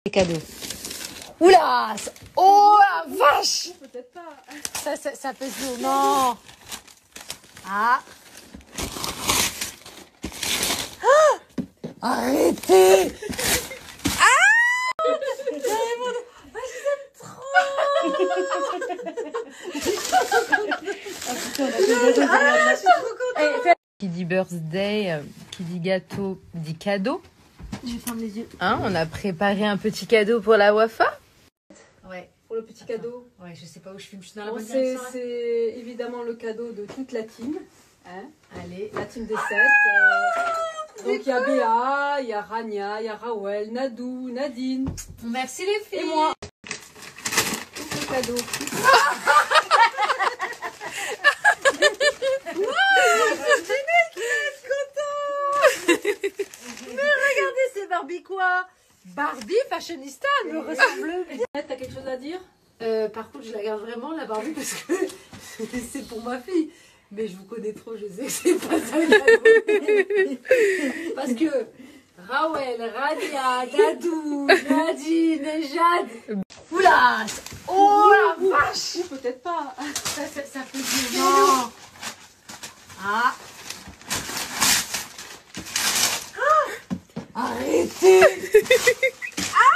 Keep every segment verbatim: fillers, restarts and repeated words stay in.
Les cadeaux. Oula! Oh la vache! Peut-être pas. Ça, ça, ça pèse lourd. Non! Ah! Ah! Arrêtez! Ah! Ah, je l'aime trop! Ah, je suis trop contente! Qui dit birthday, euh, qui dit gâteau, dit cadeau. Je vais fermer les yeux. Hein, on a préparé un petit cadeau pour la Wafa. Ouais. Pour le petit cadeau. Ouais, je sais pas où je filme, je suis dans la Bon, bonne c'est direction, là. c'est évidemment le cadeau de toute la team. Hein, Allez. la team des sept. Euh, donc il y a Béa, il y a Rania, il y a Rawel, Nadou, Nadine. Merci les filles. Et moi. Tout le cadeau. C'est Barbie quoi? Barbie fashionista, elle me ressemble bien. T'as quelque chose à dire? Euh, par contre, je la garde vraiment la Barbie parce que c'est pour ma fille. Mais je vous connais trop, je sais que c'est pas ça le cadeau. Parce que Rawel, Rania, Dadou, Nadine et Jade. Oula! Oh la vache! Ou peut-être pas. Ça, ça, ça fait du vent. Ah! Arrêtez! Ah!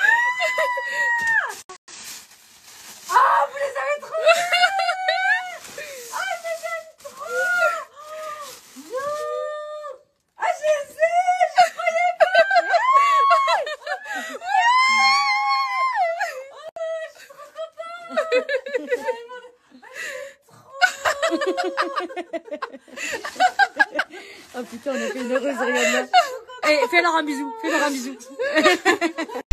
Ah, vous les avez trouvés! Ah, je les aime trop! Non! Ah, je les ai! Je croyais pas! Oh putain, on a fait une heureuse, regarde là. Eh, fais-leur un bisou, fais-leur un bisou.